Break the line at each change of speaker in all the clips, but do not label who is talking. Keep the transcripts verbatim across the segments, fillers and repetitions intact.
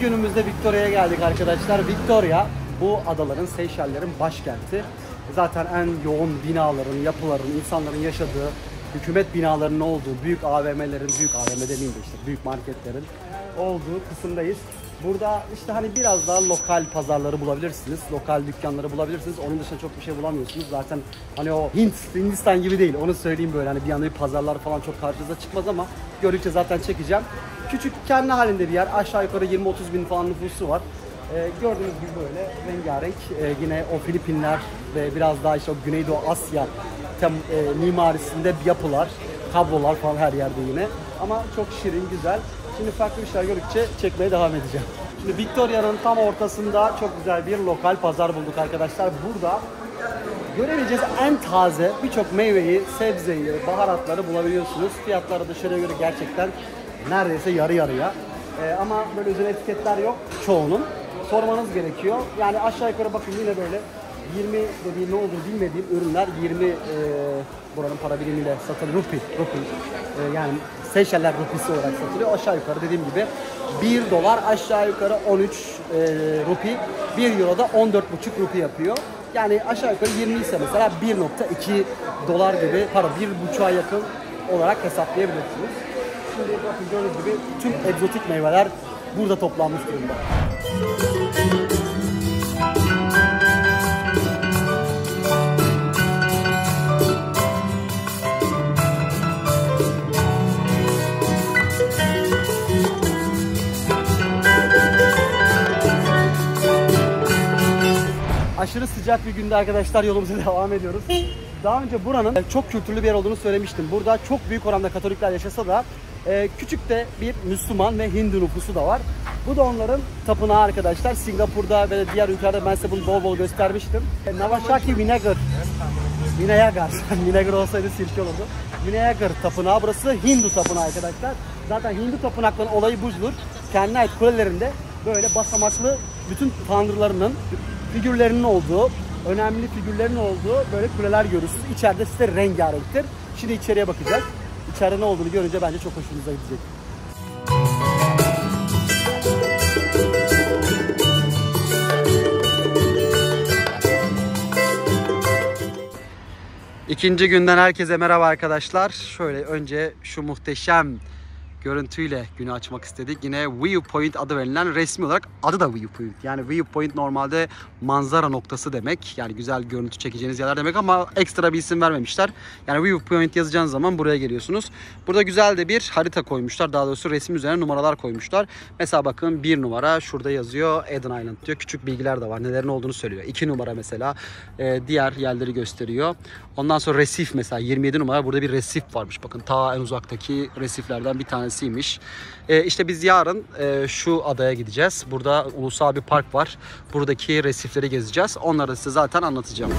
günümüzde Victoria'ya geldik arkadaşlar. Victoria bu adaların, Seyşellerin başkenti. Zaten en yoğun binaların, yapıların, insanların yaşadığı, hükümet binalarının olduğu, büyük A V M'lerin, büyük A V M demeyeyim de işte büyük marketlerin olduğu kısımdayız. Burada işte hani biraz daha lokal pazarları bulabilirsiniz, lokal dükkanları bulabilirsiniz. Onun dışında çok bir şey bulamıyorsunuz. Zaten hani o Hint, Hindistan gibi değil. Onu söyleyeyim böyle hani bir anda bir pazarlar falan çok karşınıza çıkmaz ama gördükçe zaten çekeceğim. Küçük kendi halinde bir yer. Aşağı yukarı yirmi otuz bin falan nüfusu var. Ee, gördüğünüz gibi böyle rengarenk. Ee, yine o Filipinler ve biraz daha işte o Güneydoğu Asya tem, e, mimarisinde yapılar, kablolar falan her yerde yine. Ama çok şirin, güzel. Şimdi farklı bir şeyler gördükçe çekmeye devam edeceğim. Şimdi Victoria'nın tam ortasında çok güzel bir lokal pazar bulduk arkadaşlar. Burada görebileceğiz en taze birçok meyveyi, sebzeyi, baharatları bulabiliyorsunuz. Fiyatları dışarıya göre gerçekten neredeyse yarı yarıya. Ee, ama böyle özel etiketler yok çoğunun. Sormanız gerekiyor. Yani aşağı yukarı bakın yine böyle yirmi dediğim ne olduğunu bilmediğim ürünler yirmi e, buranın para birimiyle satılıyor. Rupi, rupi. E, yani Seyşeller rupisi olarak satılıyor. Aşağı yukarı dediğim gibi bir dolar aşağı yukarı on üç e, rupi. bir euro da on dört buçuk rupi yapıyor. Yani aşağı yukarı yirmi ise mesela bir nokta iki dolar gibi para, bir buçuğa yakın olarak hesaplayabilirsiniz. Şimdi bakın gördüğünüz gibi tüm egzotik meyveler burada toplanmış durumda. Aşırı sıcak bir günde arkadaşlar yolumuza devam ediyoruz. Daha önce buranın çok kültürlü bir yer olduğunu söylemiştim. Burada çok büyük oranda Katolikler yaşasa da e, küçük de bir Müslüman ve Hindu nüfusu da var. Bu da onların tapınağı arkadaşlar. Singapur'da ve diğer ülkelerde ben size bunu bol bol göstermiştim. Navashaki Vinayagar. Vinayagar. Vinayagar olsaydı sirke olurdu. Vinayagar tapınağı. Burası Hindu tapınağı arkadaşlar. Zaten Hindu tapınaklarının olayı budur. Kendine ait kulelerinde böyle basamaklı bütün tanrılarının figürlerinin olduğu, önemli figürlerin olduğu böyle kuleler görürsünüz. İçeride size rengarenktir. Şimdi içeriye bakacağız. İçeride ne olduğunu görünce bence çok hoşunuza gidecek. İkinci günden herkese merhaba arkadaşlar. Şöyle önce şu muhteşem görüntüyle günü açmak istedik. Yine Viewpoint adı verilen, resmi olarak adı da Viewpoint. Yani Viewpoint normalde manzara noktası demek. Yani güzel görüntü çekeceğiniz yerler demek ama ekstra bir isim vermemişler. Yani Viewpoint yazacağınız zaman buraya geliyorsunuz. Burada güzel de bir harita koymuşlar. Daha doğrusu resim üzerine numaralar koymuşlar. Mesela bakın bir numara şurada yazıyor. Eden Island diyor. Küçük bilgiler de var. Nelerin olduğunu söylüyor. iki numara mesela e, diğer yerleri gösteriyor. Ondan sonra resif mesela yirmi yedi numara. Burada bir resif varmış. Bakın ta en uzaktaki resiflerden bir tanesiymiş. Ee, işte biz yarın e, şu adaya gideceğiz. Burada ulusal bir park var. Buradaki resifleri gezeceğiz. Onları size zaten anlatacağım.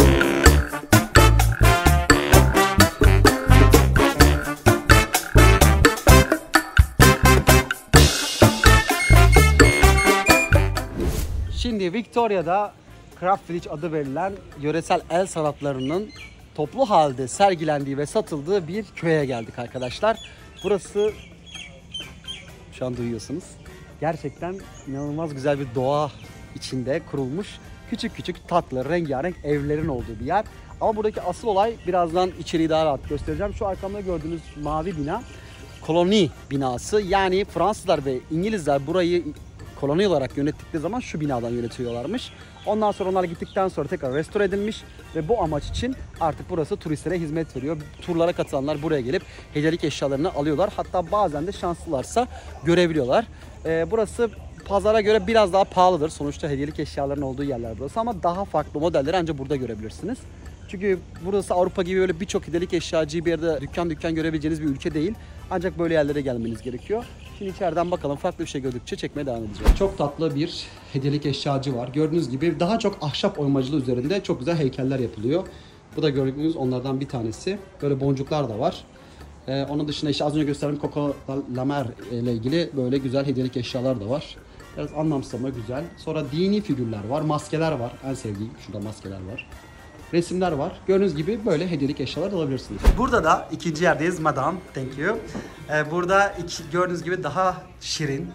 Şimdi Victoria'da Craft Village adı verilen yöresel el sanatlarının toplu halde sergilendiği ve satıldığı bir köye geldik arkadaşlar. Burası şu an duyuyorsunuz. Gerçekten inanılmaz güzel bir doğa içinde kurulmuş küçük küçük tatlı rengarenk evlerin olduğu bir yer. Ama buradaki asıl olay, birazdan içeriği daha rahat göstereceğim. Şu arkamda gördüğünüz mavi bina koloni binası. Yani Fransızlar ve İngilizler burayı koloni olarak yönettikleri zaman şu binadan yönetiyorlarmış. Ondan sonra onlar gittikten sonra tekrar restore edilmiş ve bu amaç için artık burası turistlere hizmet veriyor. Turlara katılanlar buraya gelip hediyelik eşyalarını alıyorlar. Hatta bazen de şanslılarsa görebiliyorlar. Ee, burası pazara göre biraz daha pahalıdır. Sonuçta hediyelik eşyaların olduğu yerler burası ama daha farklı modelleri ancak burada görebilirsiniz. Çünkü burası Avrupa gibi öyle birçok hediyelik eşyacı bir yerde dükkan dükkan görebileceğiniz bir ülke değil. Ancak böyle yerlere gelmeniz gerekiyor. Şimdi içeriden bakalım, farklı bir şey gördükçe çekmeye devam edeceğim. Çok tatlı bir hediyelik eşyacı var. Gördüğünüz gibi daha çok ahşap oymacılığı üzerinde çok güzel heykeller yapılıyor. Bu da gördüğünüz onlardan bir tanesi. Böyle boncuklar da var. Ee, onun dışında işte az önce gösterdiğim Coco La Mer ile ilgili böyle güzel hediyelik eşyalar da var. Biraz anlamsama güzel. Sonra dini figürler var, maskeler var. En sevdiğim şurada maskeler var. Resimler var. Gördüğünüz gibi böyle hediyelik eşyalar alabilirsiniz. Burada da ikinci yerdeyiz. Madame, thank you. Ee, burada iki, gördüğünüz gibi daha şirin,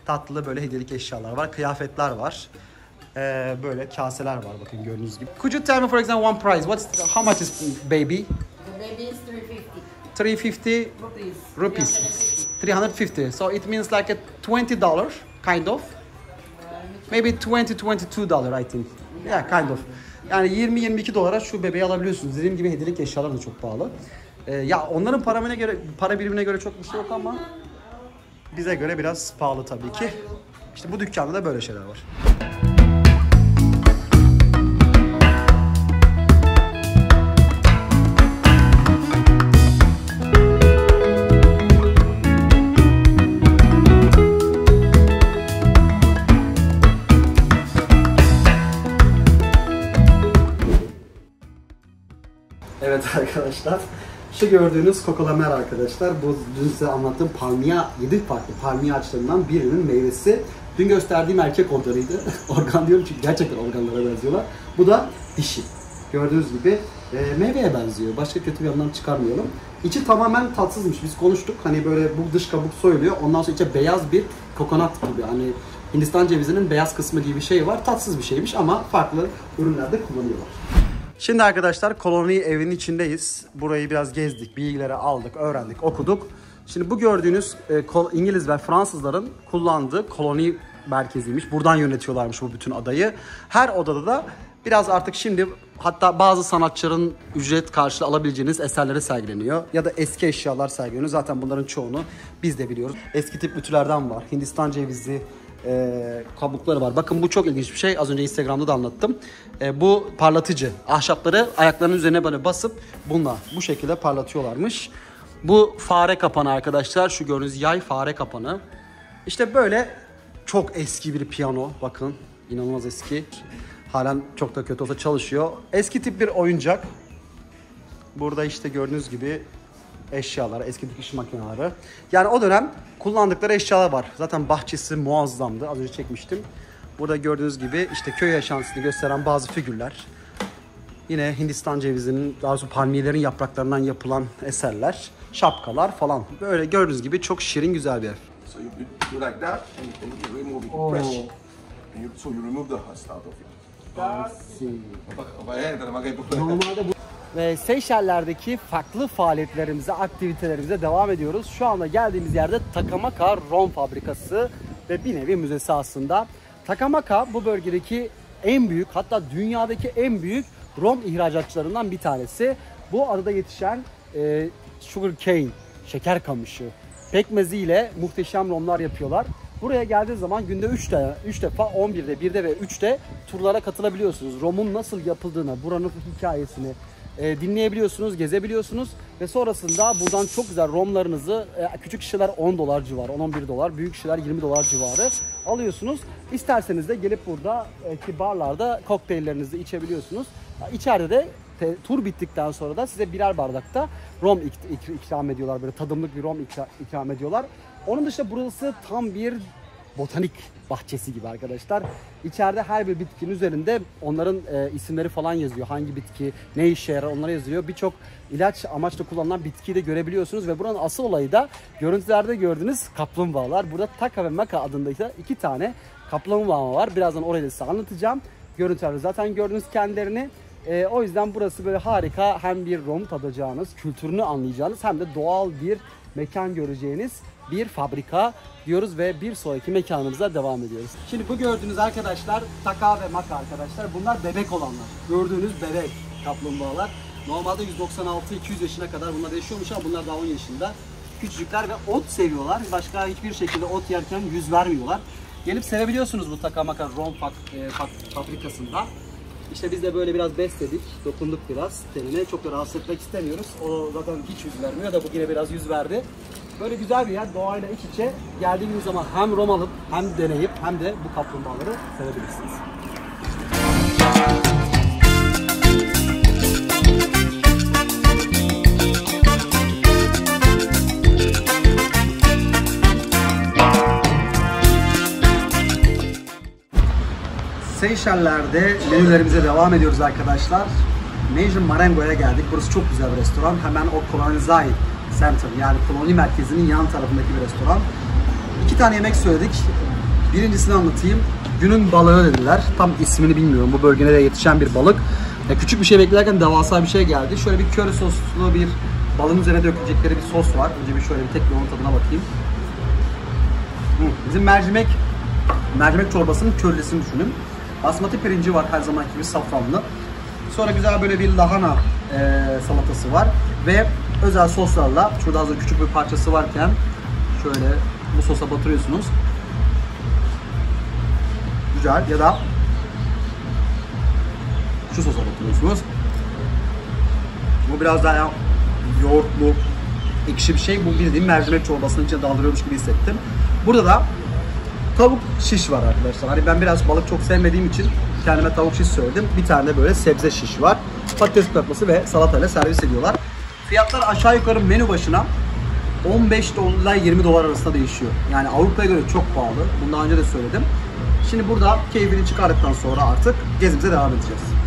tatlı böyle hediyelik eşyalar var. Kıyafetler var. Ee, böyle kaseler var bakın gördüğünüz gibi. Could you tell me for example one price? What's how much is baby?
The baby is three fifty.
three fifty
Rupees.
rupees. three hundred fifty. So it means like a twenty dollars kind of. Maybe twenty twenty-two dollars I think. Yeah, kind of. Yani yirmi yirmi iki dolara şu bebeği alabiliyorsunuz. Dediğim gibi hediyelik eşyalar da çok pahalı. Ee, ya onların paramine göre, para birimine göre çok bir şey yok ama bize göre biraz pahalı tabii ki. İşte bu dükkanda da böyle şeyler var. Evet arkadaşlar, şu gördüğünüz Coco-La-Mer arkadaşlar, bu dün size anlattığım palmiye, yedi farklı palmiye ağaçlarından birinin meyvesi. Dün gösterdiğim erkek organıydı. Organ diyorum çünkü gerçekten organlara benziyorlar. Bu da dişi. Gördüğünüz gibi e, meyveye benziyor. Başka kötü bir yandan çıkarmayalım. İçi tamamen tatsızmış. Biz konuştuk. Hani böyle bu dış kabuk soyuluyor. Ondan sonra içe beyaz bir kokonat gibi. Hani Hindistan cevizinin beyaz kısmı gibi bir şey var. Tatsız bir şeymiş ama farklı ürünlerde kullanıyorlar. Şimdi arkadaşlar koloni evinin içindeyiz. Burayı biraz gezdik, bilgileri aldık, öğrendik, okuduk. Şimdi bu gördüğünüz e, İngiliz ve Fransızların kullandığı koloni merkeziymiş. Buradan yönetiyorlarmış bu bütün adayı. Her odada da biraz artık şimdi hatta bazı sanatçıların ücret karşılığı alabileceğiniz eserleri sergileniyor. Ya da eski eşyalar sergileniyor. Zaten bunların çoğunu biz de biliyoruz. Eski tip ütülerden var. Hindistan cevizi e, kabukları var. Bakın bu çok ilginç bir şey. Az önce Instagram'da da anlattım. E, bu parlatıcı. Ahşapları ayaklarının üzerine böyle basıp bununla bu şekilde parlatıyorlarmış. Bu fare kapanı arkadaşlar. Şu gördüğünüz yay fare kapanı. İşte böyle çok eski bir piyano. Bakın inanılmaz eski. Halen çok da kötü olsa çalışıyor. Eski tip bir oyuncak. Burada işte gördüğünüz gibi eşyalar, eski dikiş makineleri. Yani o dönem kullandıkları eşyalar var. Zaten bahçesi muazzamdı. Az önce çekmiştim. Burada gördüğünüz gibi işte köy yaşantısını gösteren bazı figürler. Yine Hindistan cevizinin, daha doğrusu palmiyelerin yapraklarından yapılan eserler, şapkalar falan. Böyle gördüğünüz gibi çok şirin, güzel bir ev.
So you, you like that and, and you remove it
Oh.
fresh. And you, so you remove the husk out of it.
Normalde bu ve Seyşeller'deki farklı faaliyetlerimize, aktivitelerimize devam ediyoruz. Şu anda geldiğimiz yerde Takamaka Rom Fabrikası ve bir nevi müzesi aslında. Takamaka bu bölgedeki en büyük, hatta dünyadaki en büyük rom ihracatçılarından bir tanesi. Bu adada yetişen e, sugar cane, şeker kamışı, pekmeziyle muhteşem romlar yapıyorlar. Buraya geldiği zaman günde üç de, üç defa on birde, birde ve üçte turlara katılabiliyorsunuz. Rom'un nasıl yapıldığını, buranın hikayesini e, dinleyebiliyorsunuz, gezebiliyorsunuz ve sonrasında buradan çok güzel romlarınızı e, küçük şişeler on dolar civarı, on on bir dolar, büyük şişeler yirmi dolar civarı alıyorsunuz. İsterseniz de gelip burada e, ki barlarda kokteyllerinizi içebiliyorsunuz. İçeride de te, tur bittikten sonra da size birer bardakta rom ik, ik, ikram ediyorlar. Böyle tadımlık bir rom ikram, ikram ediyorlar. Onun dışında burası tam bir botanik bahçesi gibi arkadaşlar. İçeride her bir bitkinin üzerinde onların e, isimleri falan yazıyor. Hangi bitki, ne işe yarar onlara yazıyor. Birçok ilaç amaçlı kullanılan bitkiyi de görebiliyorsunuz. Ve buranın asıl olayı da görüntülerde gördüğünüz kaplumbağalar. Burada Taka ve Maka adında iki tane kaplumbağa var. Birazdan orayı da size anlatacağım. Görüntülerde zaten gördünüz kendilerini. E, o yüzden burası böyle harika, hem bir rom tadacağınız, kültürünü anlayacağınız hem de doğal bir mekan göreceğiniz bir fabrika diyoruz ve bir sonraki mekanımıza devam ediyoruz. Şimdi bu gördüğünüz arkadaşlar Taka ve Maka arkadaşlar. Bunlar bebek olanlar. Gördüğünüz bebek kaplumbağalar. Normalde yüz doksan altı iki yüz yaşına kadar bunlar yaşıyormuş ama bunlar daha on yaşında. Küçücükler ve ot seviyorlar. Başka hiçbir şekilde ot yerken yüz vermiyorlar. Gelip sevebiliyorsunuz bu Taka Maka Rom fabrikasında. İşte biz de böyle biraz besledik, dokunduk biraz tenine. Çok da rahatsız etmek istemiyoruz. O zaten hiç yüz vermiyor da bu yine biraz yüz verdi. Böyle güzel bir yer, doğayla iç içe. Geldiğiniz zaman hem rom alıp hem deneyip hem de bu kaplumbağaları sevebilirsiniz. Seyşeller'de menülerimize devam ediyoruz arkadaşlar. Nation Marengo'ya geldik. Burası çok güzel bir restoran. Hemen o Kolonizai Center, yani koloni merkezinin yan tarafındaki bir restoran. İki tane yemek söyledik. Birincisini anlatayım. Günün balığı dediler. Tam ismini bilmiyorum. Bu bölgede yetişen bir balık. Ya küçük bir şey beklerken devasa bir şey geldi. Şöyle bir köri soslu bir balığın üzerine dökülecekleri bir sos var. Önce bir şöyle bir tek bir onun tadına bakayım. Bizim mercimek mercimek çorbasının körlisini düşünün. Basmati pirinci var her zamanki gibi safranlı. Sonra güzel böyle bir lahana e, salatası var ve özel soslarla şurada hazır küçük bir parçası varken şöyle bu sosa batırıyorsunuz. Güzel ya da şu sosa batırıyorsunuz. Bu biraz daha ya, yoğurtlu, ekşi bir şey. Bu bildiğim mercimek çorbasının içine daldırıyormuş gibi hissettim. Burada da tavuk şiş var arkadaşlar. Hani ben biraz balık çok sevmediğim için kendime tavuk şiş söyledim. Bir tane de böyle sebze şiş var. Patates kızartması ve salatayla servis ediyorlar. Fiyatlar aşağı yukarı menü başına on beş dolar ile yirmi dolar arasında değişiyor. Yani Avrupa'ya göre çok pahalı. Bunu daha önce de söyledim. Şimdi burada keyfini çıkardıktan sonra artık gezimize devam edeceğiz.